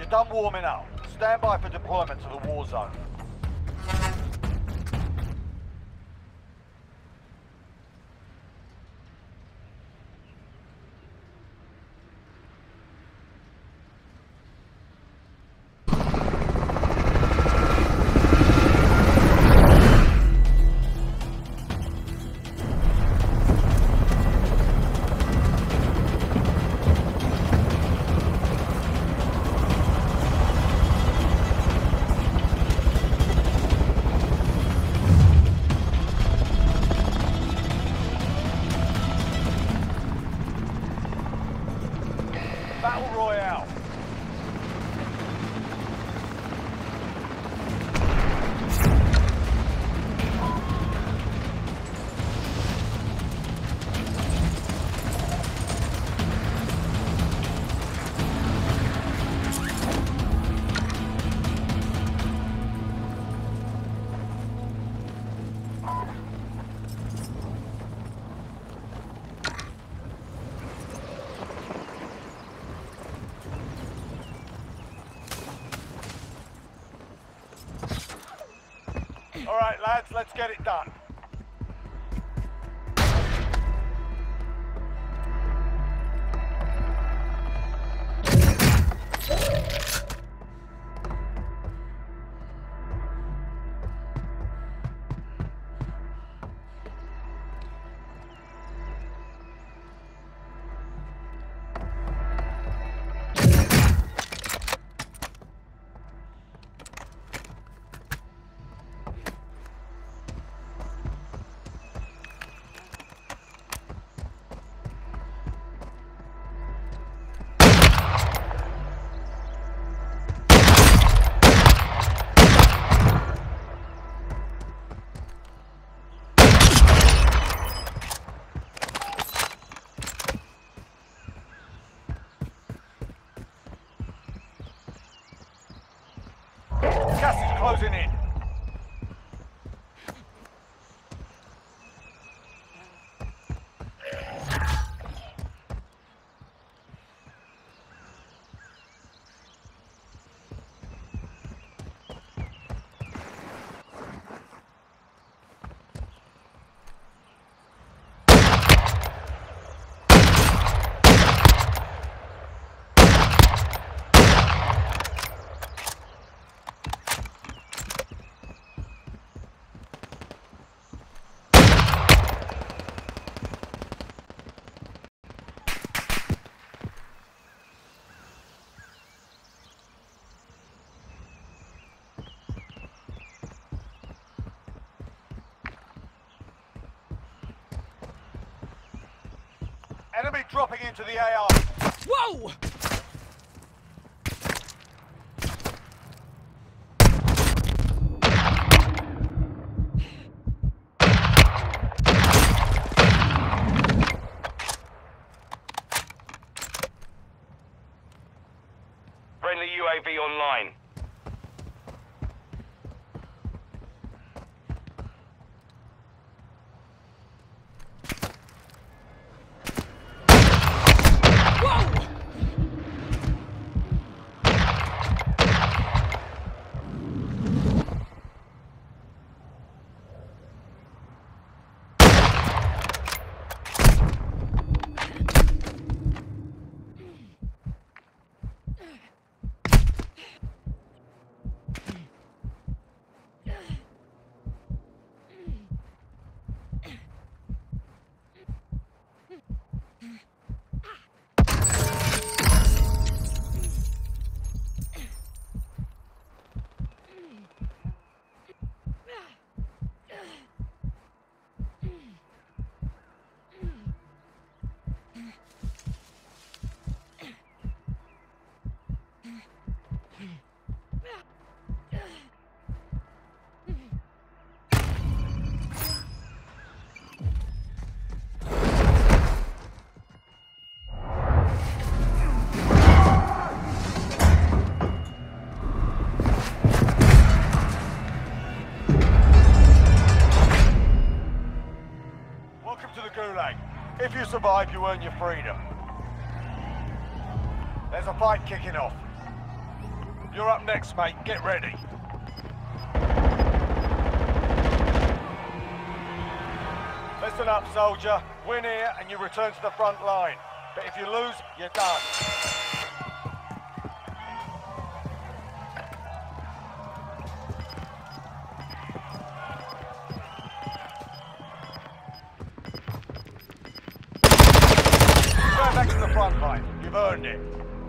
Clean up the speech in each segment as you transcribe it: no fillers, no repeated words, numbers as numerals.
done warming up. Stand by for deployment to the war zone. Battle Royale. All right, lads, let's get it done. Gas is closing in. Enemy dropping into the AR. Whoa! Friendly UAV online. If you survive, you earn your freedom. There's a fight kicking off. You're up next, mate. Get ready. Listen up, soldier. Win here and you return to the front line. But if you lose, you're done. Go back to the front line. You've earned it.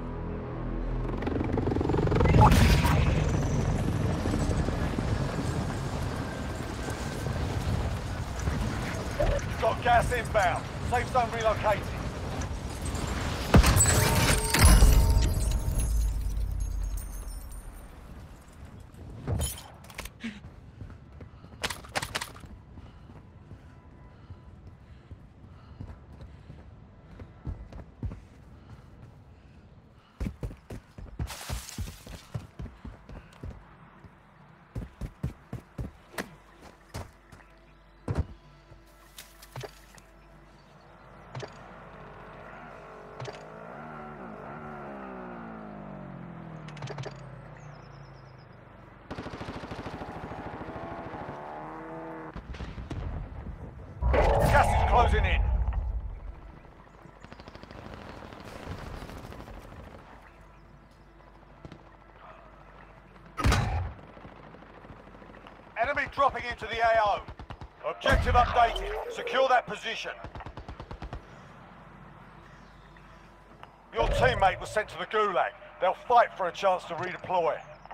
You've got gas inbound. Safe zone relocated. Gas is closing in. Enemy dropping into the AO. Objective updated. Secure that position. Your teammate was sent to the Gulag. They'll fight for a chance to redeploy.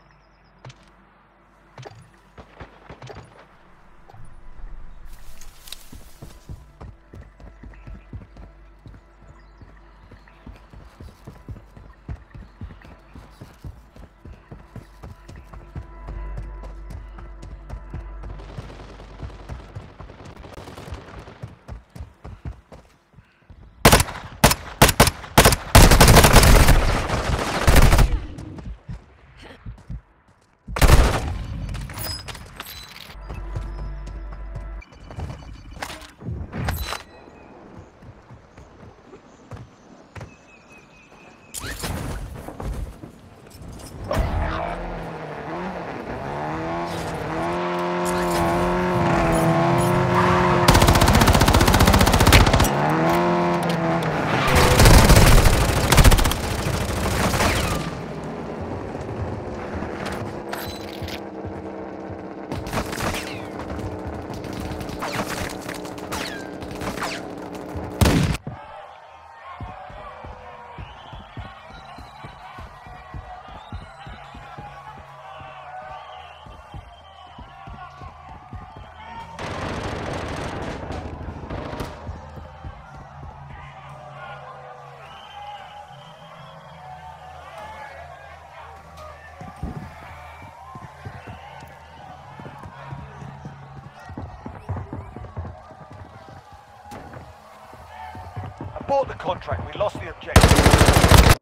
Abort the contract. We lost the objective.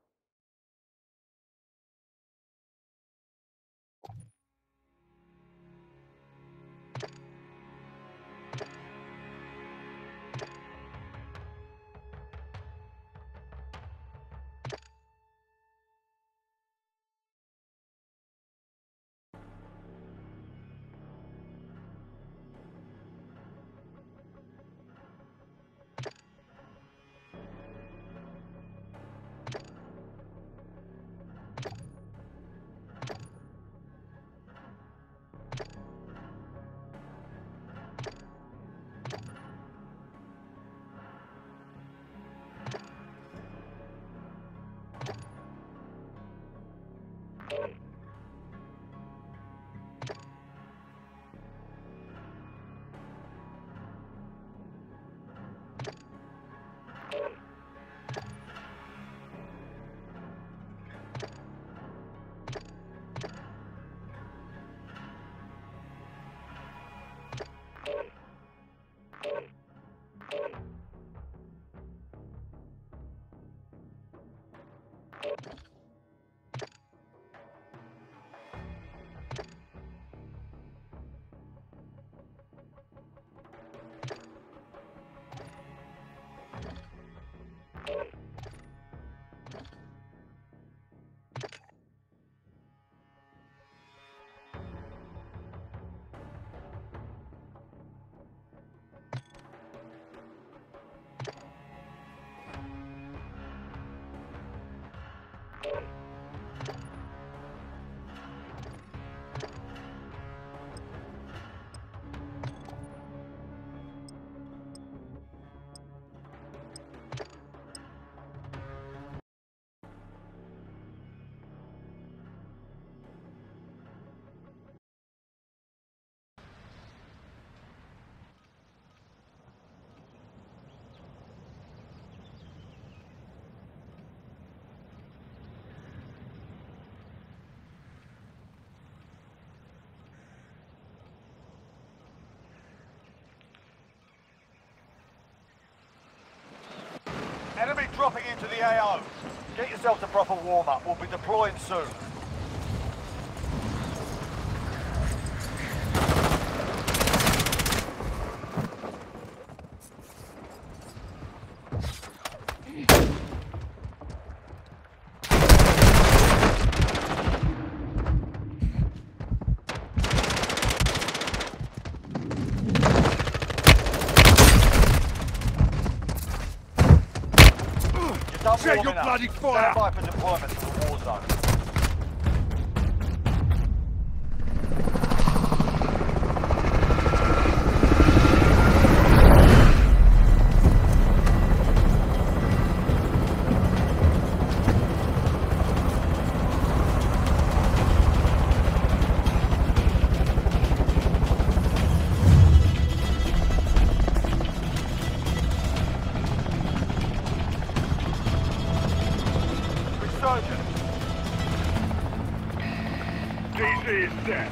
dropping into the AO. Get yourself to proper warm-up. We'll be deploying soon. Check your bloody fire! Stand by for deployment to the war zone. DZ is dead.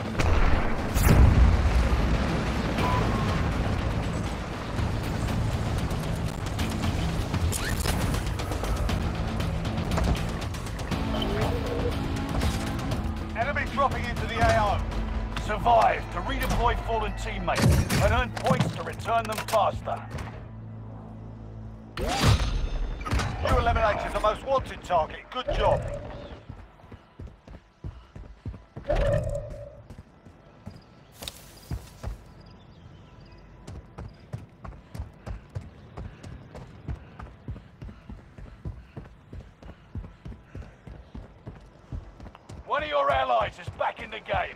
Enemy dropping into the AO. Survive to redeploy fallen teammates and earn points to return them faster. You eliminated the most wanted target. Good job. One of your allies is back in the game.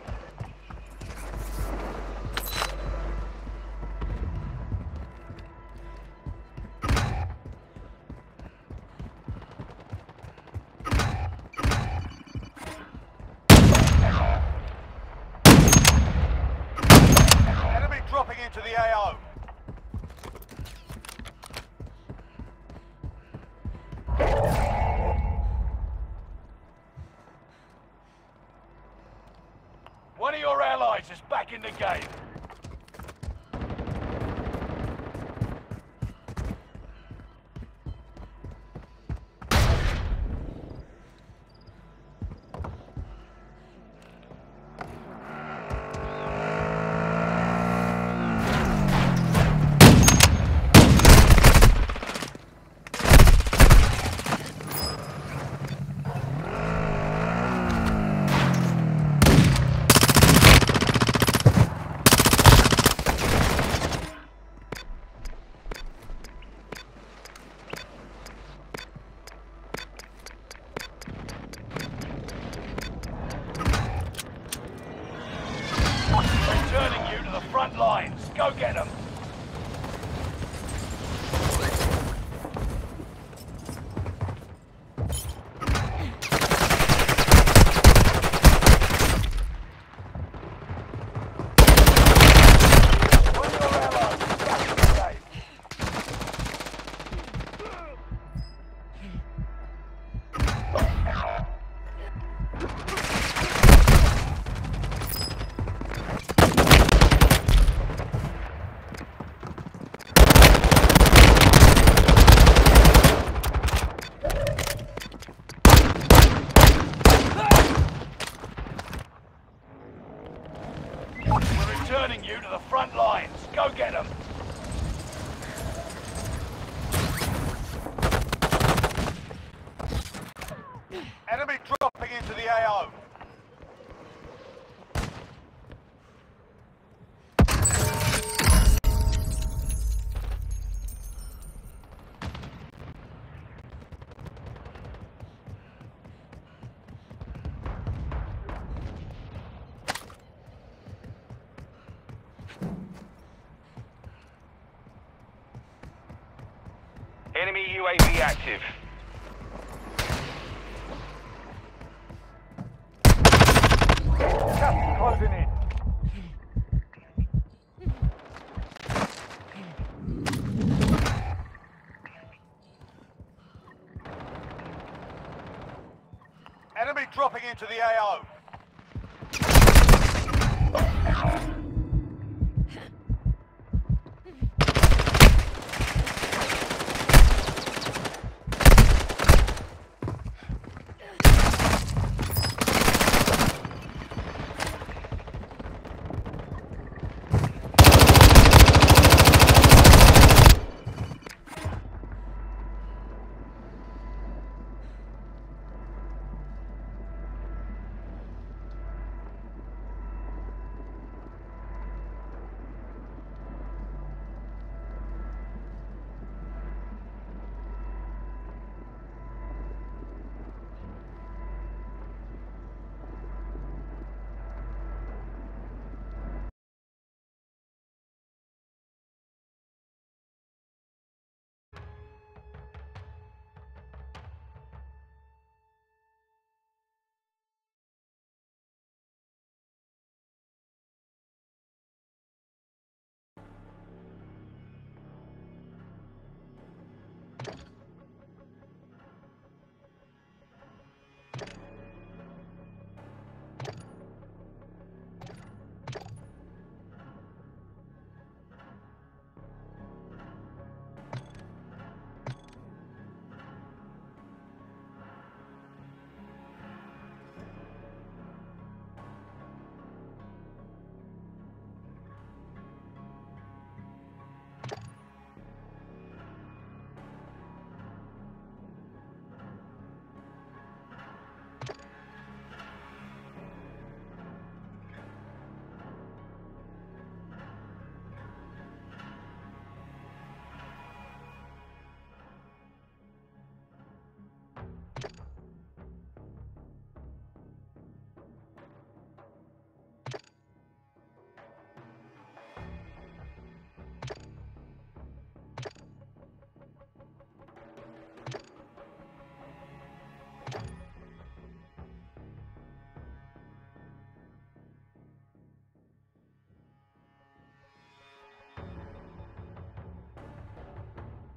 Enemy dropping into the AO. One of your allies is back in the game. Returning you to the front lines. Go get them. We're returning you to the front lines. Go get them. Enemy dropping into the AO. Enemy UAV active. Gas closing in. Enemy dropping into the AO.